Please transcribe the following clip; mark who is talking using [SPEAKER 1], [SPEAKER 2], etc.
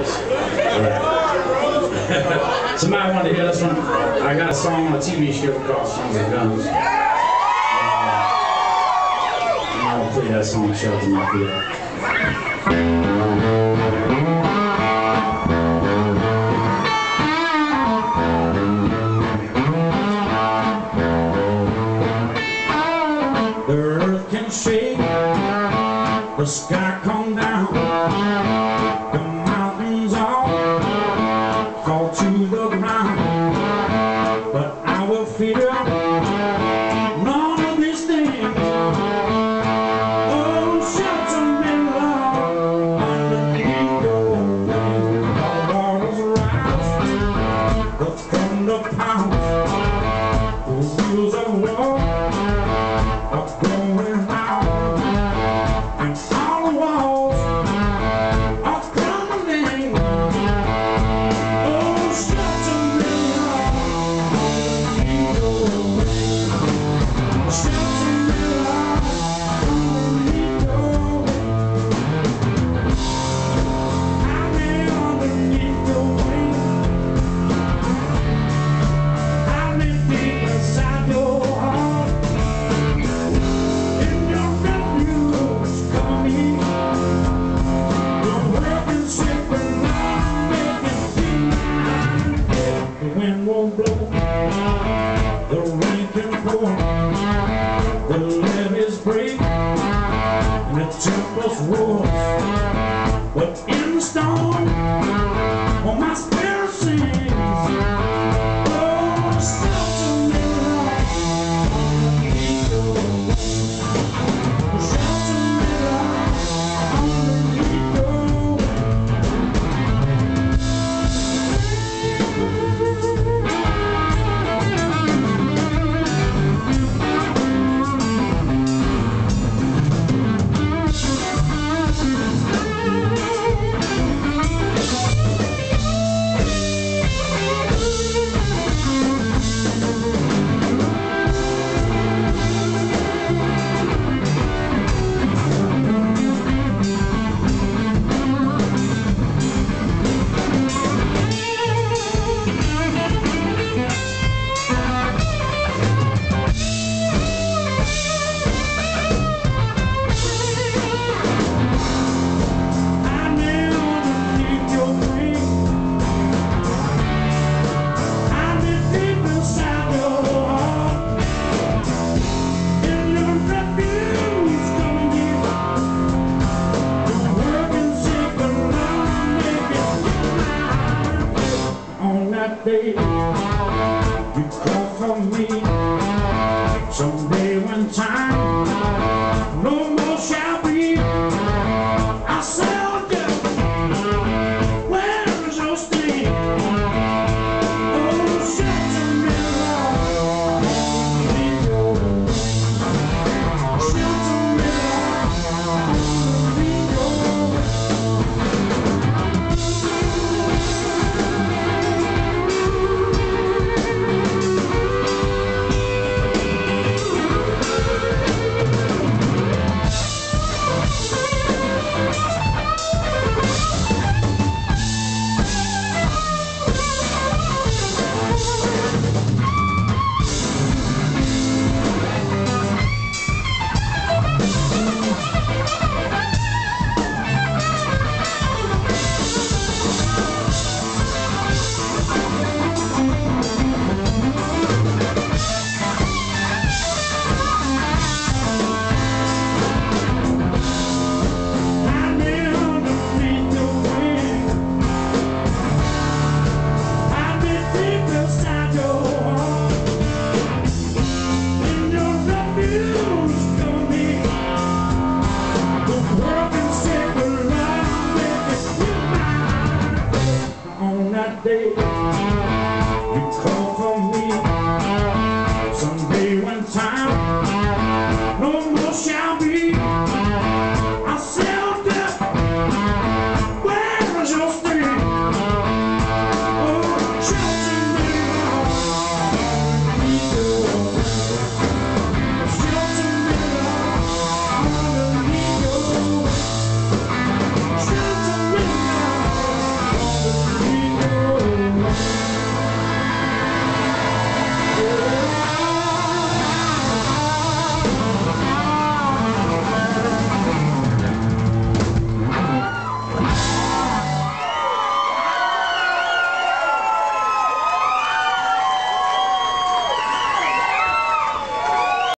[SPEAKER 1] Somebody wanted to hear this one. I got a song on a TV show called Sons of Guns. And I'll play that song show to my field. The earth can shake, the sky come down, the mountains all fall to the ground, but I will fear none of these things. Oh, shelter me, Lord, underneath your wings. The waters rise, the thunder pounds, the wheels of war are going round, and all the walls are crumbling. Oh, shelter me, Lord, underneath your wings. Shelter me, Lord, underneath your wings. Hide me underneath your wings. Hide me deep inside your heart. In your refuge, cover me. The world can shake, but Lord, make it keep mine. The wind won't blow, the rain can pour, the levees break, and the tempest roars. But in the storm, oh, my spirit sings. Oh, shelter me, Lord, underneath your wings. Shelter me, Lord, underneath your wings. Hide me underneath your wings. Hide me deep inside your heart. In your refuge, come near. The world can shake, but Lord, make it mine. On that day, you call for me. Someday when time no more shall be, I say, oh, death, where is your sting? Oh, shelter me, Lord, underneath your wings. Shelter me, Lord, underneath your wings. Hide me underneath your wings. Hide me deep inside your heart. In your refuge, cover me. The world can shake, but Lord, make it keep mine. On that day,